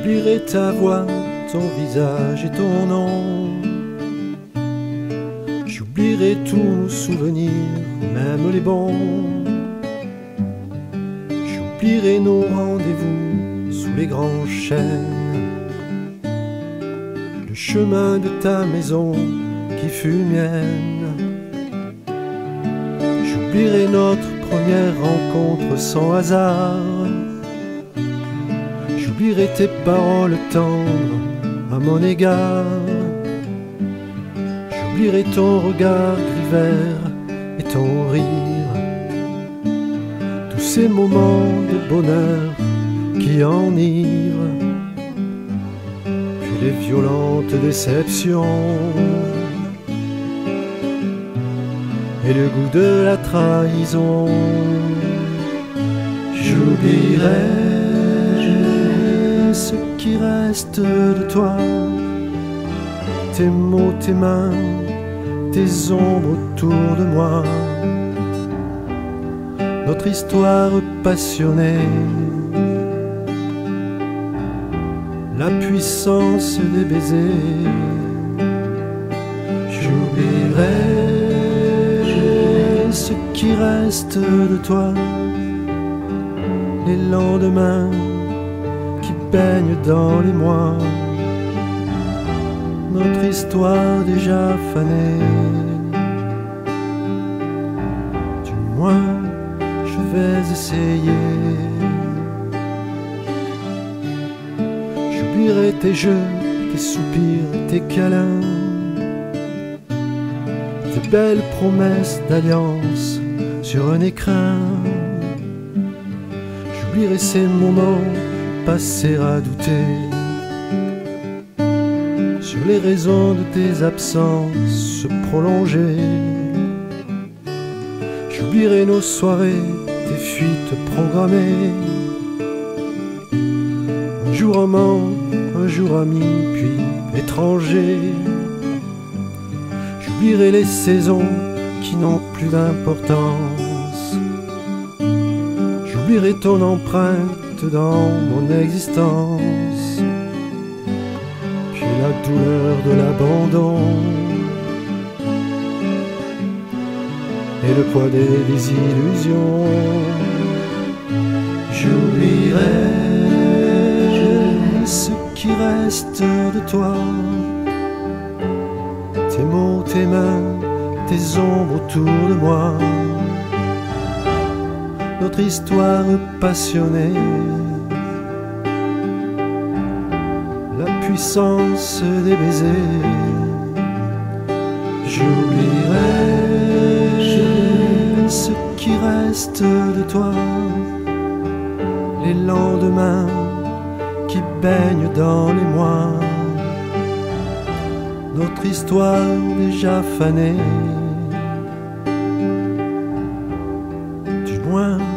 J'oublierai ta voix, ton visage et ton nom. J'oublierai tout souvenir, même les bons. J'oublierai nos rendez-vous sous les grands chênes, le chemin de ta maison qui fut mienne. J'oublierai notre première rencontre sans hasard. J'oublierai tes paroles tendres à mon égard. J'oublierai ton regard gris vert et ton rire, tous ces moments de bonheur qui enivrent, puis les violentes déceptions et le goût de la trahison. J'oublierai ce qui reste de toi, tes mots, tes mains, tes ombres autour de moi, notre histoire passionnée, la puissance des baisers. J'oublierai ce qui reste de toi, les lendemains qui baignent dans les mois, notre histoire déjà fanée. Du moins, je vais essayer. J'oublierai tes jeux, tes soupirs, tes câlins, tes belles promesses d'alliance sur un écrin. J'oublierai ces moments passés à douter sur les raisons de tes absences prolongées. J'oublierai nos soirées, tes fuites programmées, un jour amant, un jour ami, puis étranger. J'oublierai les saisons qui n'ont plus d'importance. J'oublierai ton empreinte dans mon existence, puis la douleur de l'abandon et le poids des désillusions. J'oublierai ce qui reste de toi, tes mots, tes mains, tes ombres autour de moi, notre histoire passionnée, la puissance des baisers. J'oublierai ce qui reste de toi, les lendemains qui baignent dans les mois, notre histoire déjà fanée. Du moins,